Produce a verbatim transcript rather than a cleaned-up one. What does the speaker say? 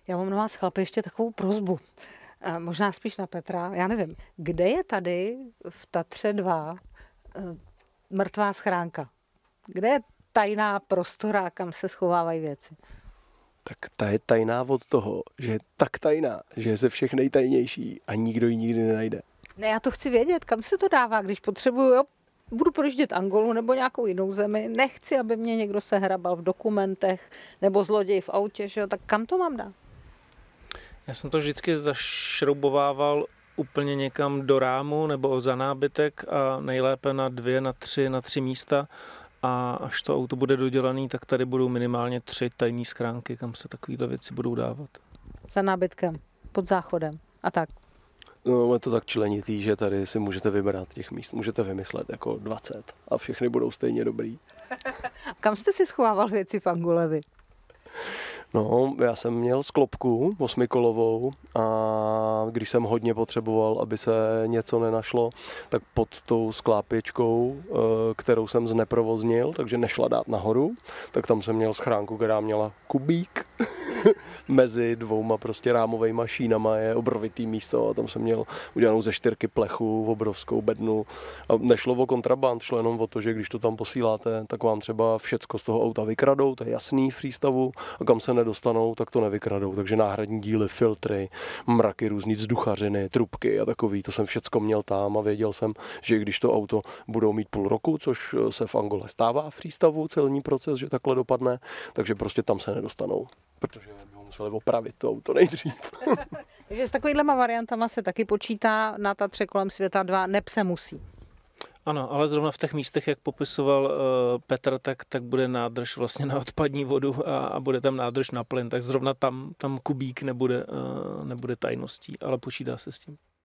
Já mám na vás, chlapi, ještě takovou prosbu. A možná spíš na Petra. Já nevím, kde je tady v Tatře dva eh, mrtvá schránka? Kde je tajná prostora, kam se schovávají věci? Tak ta je tajná od toho, že je tak tajná, že je ze všech nejtajnější a nikdo ji nikdy nenajde. Ne, já to chci vědět, kam se to dává, když potřebuju, jo, budu projíždět Angolu nebo nějakou jinou zemi, nechci, aby mě někdo sehrabal v dokumentech nebo zloděj v autě, že jo, tak kam to mám dát? Já jsem to vždycky zašroubovával úplně někam do rámu nebo za nábytek a nejlépe na dvě, na tři, na tři místa. A až to auto bude dodělané, tak tady budou minimálně tři tajné schránky, kam se takovéhle věci budou dávat. Za nábytkem, pod záchodem a tak. No, je to tak členitý, že tady si můžete vybrat těch míst, můžete vymyslet jako dvacet a všechny budou stejně dobrý. Kam jste si schovával věci v Angole vy? No, já jsem měl sklopku osmikolovou a když jsem hodně potřeboval, aby se něco nenašlo, tak pod tou sklápěčkou, kterou jsem zneprovoznil, takže nešla dát nahoru, tak tam jsem měl schránku, která měla kubík. Mezi dvouma prostě rámovejma šínama je obrovitý místo a tam jsem měl udělanou ze čtyřky plechu, obrovskou bednu. A nešlo o kontraband, šlo jenom o to, že když to tam posíláte, tak vám třeba všecko z toho auta vykradou, to je jasný v přístavu, a kam se nedostanou, tak to nevykradou. Takže náhradní díly, filtry, mraky různý vzduchařiny, trubky a takový, to jsem všecko měl tam a věděl jsem, že když to auto budou mít půl roku, což se v Angole stává v přístavu, celní proces, že takhle dopadne, takže prostě tam se nedostanou. Protože by museli opravit to auto nejdřív. Takže s takovýhlema variantama se taky počítá na Tatře kolem světa dva, neb se musí. Ano, ale zrovna v těch místech, jak popisoval uh, Petr, tak, tak bude nádrž vlastně na odpadní vodu a, a bude tam nádrž na plyn, tak zrovna tam, tam kubík nebude, uh, nebude tajností, ale počítá se s tím.